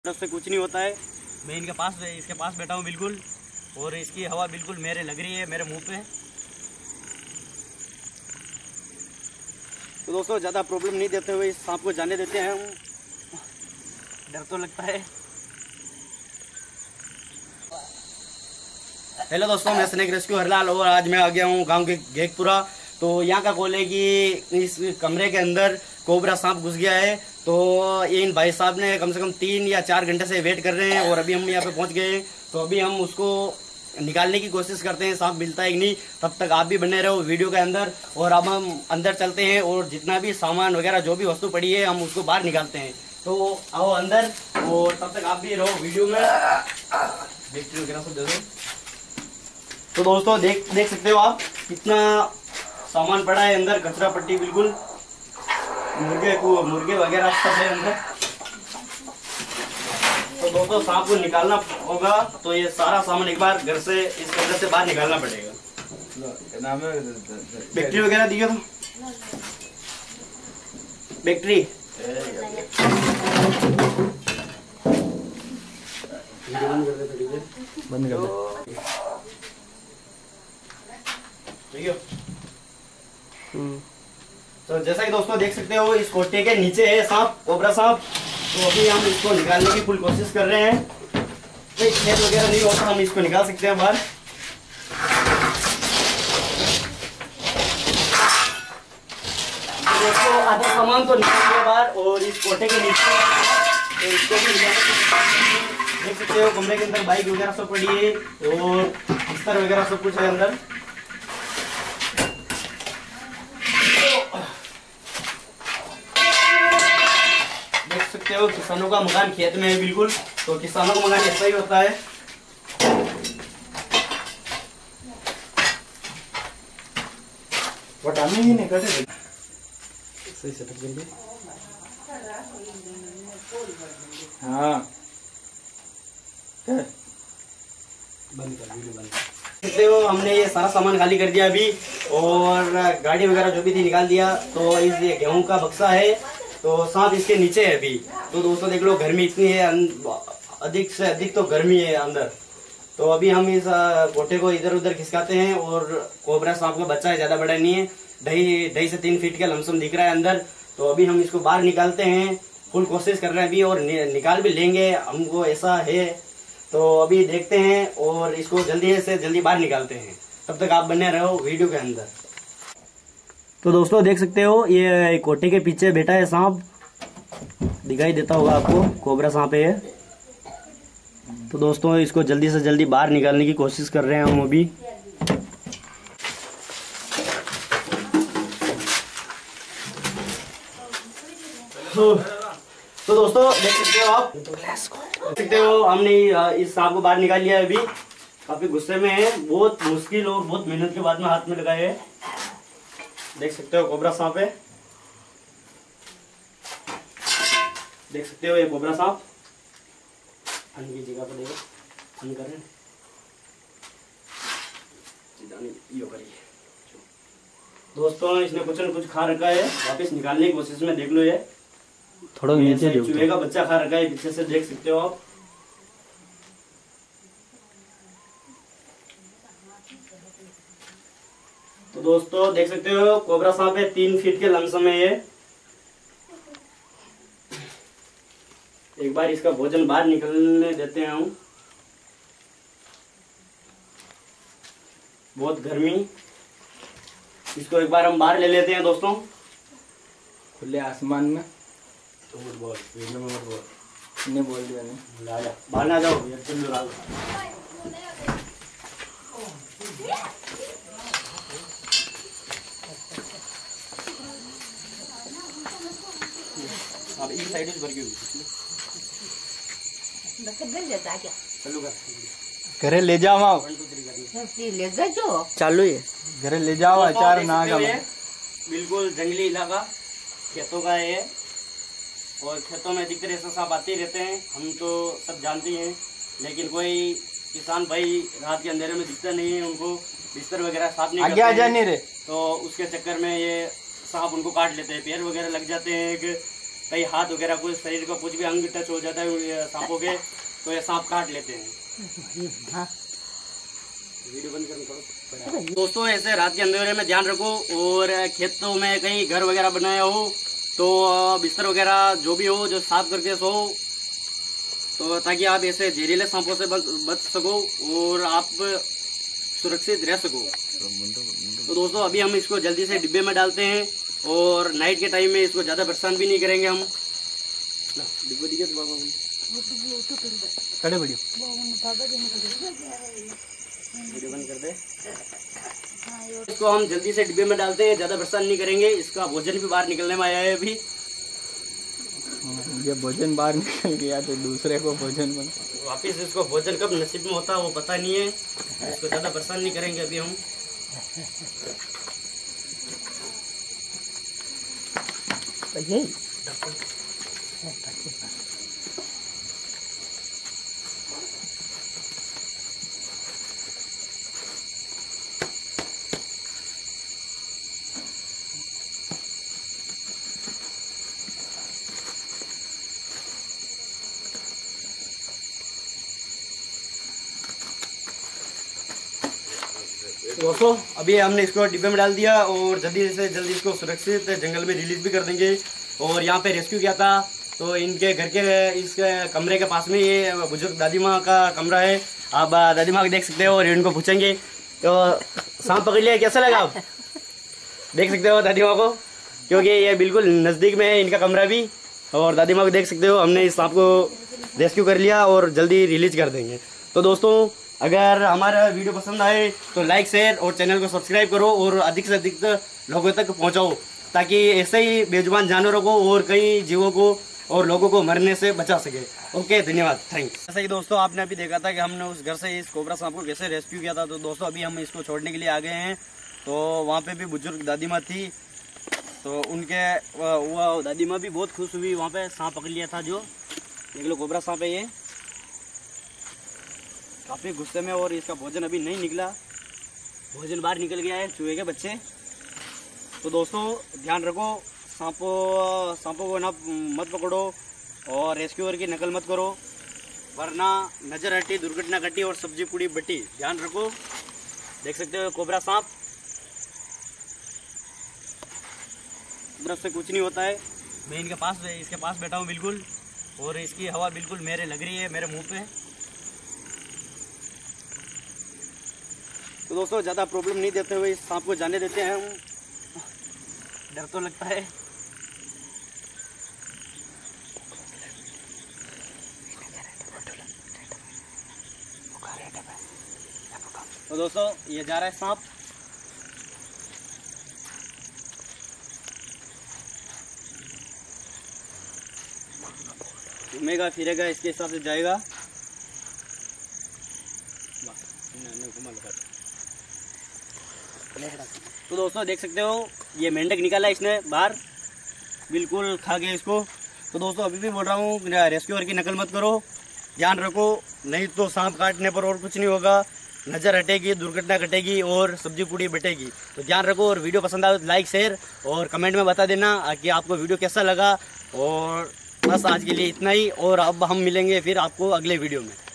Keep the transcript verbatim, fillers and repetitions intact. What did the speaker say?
तरफ से कुछ नहीं होता है। मैं इनके पास इसके पास बैठा हूँ बिल्कुल, और इसकी हवा बिल्कुल मेरे लग रही है, मेरे मुंह पे। तो दोस्तों ज़्यादा प्रॉब्लम नहीं देते हुए इस सांप को जाने देते हैं हम। डर तो लगता है। हेलो दोस्तों, मैं स्नेक रेस्क्यू हरलाल और आज मैं आ गया हूँ गांव के गेकपुरा। तो यहाँ का कॉल है कि इस कमरे के अंदर कोबरा सांप घुस गया है। तो इन भाई साहब ने कम से कम तीन या चार घंटे से वेट कर रहे हैं और अभी हम यहाँ पे पहुँच गए हैं। तो अभी हम उसको निकालने की कोशिश करते हैं, सांप मिलता है कि नहीं। तब तक आप भी बने रहो वीडियो के अंदर। और अब हम अंदर चलते हैं और जितना भी सामान वगैरह जो भी वस्तु पड़ी है हम उसको बाहर निकालते हैं। तो आओ अंदर, और तब तक आप भी रहो वीडियो में। बैटरी वगैरह सब दे दो। तो दोस्तों देख देख सकते हो आप कितना सामान पड़ा है अंदर, कचरा पट्टी बिल्कुल, मुर्गे को मुर्गे वगैरह सब है अंदर। तो दोस्तों सांप को निकालना होगा, तो ये सारा सामान एक बार घर से इस कमरे से बाहर निकालना पड़ेगा। बैटरी वगैरह दिए तो बैटरी बंद कर दे। तो जैसा कि दोस्तों देख सकते हो इस कोटे के नीचे है सांप, कोबरा सांप। तो अभी हम इसको निकालने की फुल कोशिश कर रहे हैं। कोई खेत वगैरह नहीं होता, हम इसको निकाल सकते हैं बाहर। तो दोस्तों आधा सामान तो निकाल लिया बाहर, और इस कोटे के नीचे तो इसको भी देख सकते हो। कमरे के अंदर बाइक वगैरह सब पड़ी है और बिस्तर वगैरह सब कुछ है अंदर। देख सकते हो किसानों का मकान खेत में है बिल्कुल। तो किसानों का मकान ऐसा ही होता है। वटाने ही नहीं करते सही से टक जल्दी। हाँ बंद कर, वीडियो बंद कर। देखते हो हमने ये सारा सामान खाली कर दिया अभी, और गाड़ी वगैरह जो भी थी निकाल दिया। तो इस ये गेहूं का बक्सा है, तो सांप इसके नीचे है अभी। तो दोस्तों देख लो गर्मी इतनी है, अधिक से अधिक तो गर्मी है अंदर। तो अभी हम इस कोठे को इधर उधर खिसकाते हैं, और कोबरा सांप का बच्चा है, ज्यादा बड़ा नहीं है, ढाई ढाई से तीन फीट का लमसम दिख रहा है अंदर। तो अभी हम इसको बाहर निकालते हैं, फुल कोशिश कर रहे हैं अभी, और नि, निकाल भी लेंगे, हमको ऐसा है। तो अभी देखते हैं और इसको जल्दी से जल्दी बाहर निकालते हैं। तब तक आप बने रहो वीडियो के अंदर। तो दोस्तों देख सकते हो ये कोटे के पीछे बैठा है सांप, दिखाई देता होगा आपको, कोबरा सांप है। तो दोस्तों इसको जल्दी से जल्दी बाहर निकालने की कोशिश कर रहे हैं हम अभी। तो, तो दोस्तों देख सकते हो आप, देख सकते हो हमने इस सांप को बाहर निकाल लिया है अभी। काफी गुस्से में है, बहुत मुश्किल और बहुत मेहनत के बाद में हाथ में लगाए है। देख सकते हो कोबरा सांप है, देख सकते हो ये कोबरा सांप। ठंड की जगह पर देखो, ठंड कर रहे हैं। दोस्तों इसने कुछ न कुछ खा रखा है, वापस निकालने की कोशिश में देख लो। ये थोड़ा नीचे चूहे का बच्चा खा रखा है पीछे से, देख सकते हो आप। तो दोस्तों देख सकते हो कोबरा सांप है, तीन फीट के लमसम है ये। एक बार इसका भोजन बाहर निकलने देते हैं हम। बहुत गर्मी, इसको एक बार हम बाहर ले लेते हैं दोस्तों, खुले आसमान में। तो बोल बोल बोल नहीं बोल दिया नहीं, ला जा बाहर ना जाओ यार, चल लो। अब इस साइड भर के घरे ले जाओ, ले जाओ चालू है घरे ले जाओ। अचार ना का बिल्कुल जंगली इलाका खेतों का है, और खेतों में दिखते ऐसा सांप आते ही रहते हैं, हम तो सब जानते हैं। लेकिन कोई किसान भाई रात के अंधेरे में दिखता नहीं है, उनको बिस्तर वगैरह साफ नहीं आगे आ जाने रे, तो उसके चक्कर में ये सांप उनको काट लेते हैं, पैर वगैरह लग जाते हैं। कहीं हाथ वगैरह कुछ शरीर का कुछ भी अंग टच हो जाता है सांपों के, तो ये सांप काट लेते हैं। हाँ। वीडियो बंद करना। दोस्तों ऐसे रात के अंधेरे में ध्यान रखो, और खेतों में कहीं घर वगैरह बनाया हो तो बिस्तर वगैरह जो भी हो जो साफ करके सो, तो ताकि आप ऐसे जहरीले सांपों से बच, बच सको और आप सुरक्षित रह सको। तो दोस्तों अभी हम इसको जल्दी से डिब्बे में डालते हैं, और नाइट के टाइम में इसको ज्यादा परेशान भी नहीं करेंगे हम। डिब्बे दिखे तो बाबा कड़े बड़ी वीडियो बंद कर दे। इसको हम जल्दी से डिब्बे में डालते हैं, ज्यादा परेशान नहीं करेंगे। इसका भोजन भी बाहर निकलने में आया है अभी। ये भोजन बाहर निकल गया तो दूसरे को भोजन बन वापिस इसको भोजन कब नसीब में होता है वो पता नहीं है। इसको ज्यादा परेशान नहीं करेंगे अभी हम। दोस्तों अभी हमने इसको डिब्बे में डाल दिया, और जल्दी से जल्दी इसको सुरक्षित जंगल में रिलीज भी कर देंगे। और यहाँ पे रेस्क्यू किया था, तो इनके घर के इस कमरे के पास में ये बुजुर्ग दादी माँ का कमरा है। आप दादी माँ को देख सकते हो, और इनको पूछेंगे तो सांप पकड़ लिया कैसा लगा, आप देख सकते हो दादी माँ को, क्योंकि ये बिल्कुल नज़दीक में है इनका कमरा भी। और दादी माँ को देख सकते हो, हमने इस सांप को रेस्क्यू कर लिया और जल्दी रिलीज कर देंगे। तो दोस्तों अगर हमारा वीडियो पसंद आए तो लाइक शेयर और चैनल को सब्सक्राइब करो, और अधिक से अधिक लोगों तक पहुंचाओ, ताकि ऐसे ही बेजुबान जानवरों को और कई जीवों को और लोगों को मरने से बचा सके। ओके, धन्यवाद, थैंक्स। जैसे कि दोस्तों आपने अभी देखा था कि हमने उस घर से इस कोबरा सांप को कैसे रेस्क्यू किया था। तो दोस्तों अभी हम इसको छोड़ने के लिए आ गए हैं। तो वहाँ पे भी बुजुर्ग दादी माँ थी, तो उनके वो दादी माँ भी बहुत खुश हुई। वहाँ पे सांप पकड़ लिया था, जो देख लो कोबरा सांप है ये, काफ़ी गुस्से में। और इसका भोजन अभी नहीं निकला, भोजन बाहर निकल गया है, चूहे के बच्चे। तो दोस्तों ध्यान रखो, सांपों सांपों को ना मत पकड़ो, और रेस्क्यूअर की नकल मत करो, वरना नजर हटी दुर्घटना घटी और सब्जी पूरी बटी। ध्यान रखो। देख सकते हो कोबरा सांप, कोबरा से कुछ नहीं होता है। मैं इनके पास इसके पास बैठा हूँ बिल्कुल, और इसकी हवा बिल्कुल मेरे लग रही है, मेरे मुंह पे। तो दोस्तों ज़्यादा प्रॉब्लम नहीं देते हुए इस सांप को जाने देते हैं हम। डर तो लगता है। तो दोस्तों ये जा रहा है सांप। घूमेगा फिरेगा, इसके हिसाब से जाएगा। तो दोस्तों देख सकते हो ये मेंढक निकाला इसने बाहर, बिल्कुल खा गया इसको। तो दोस्तों अभी भी बोल रहा हूँ, रेस्क्यूअर की नकल मत करो, ध्यान रखो, नहीं तो सांप काटने पर और कुछ नहीं होगा, नज़र हटेगी, दुर्घटना घटेगी और सब्जी पूरी बटेगी। तो ध्यान रखो, और वीडियो पसंद आए तो लाइक शेयर और कमेंट में बता देना कि आपको वीडियो कैसा लगा। और बस आज के लिए इतना ही, और अब हम मिलेंगे फिर आपको अगले वीडियो में।